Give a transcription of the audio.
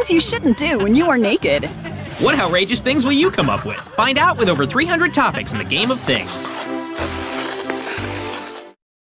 Things you shouldn't do when you are naked. What outrageous things will you come up with? Find out with over 300 topics in the Game of Things.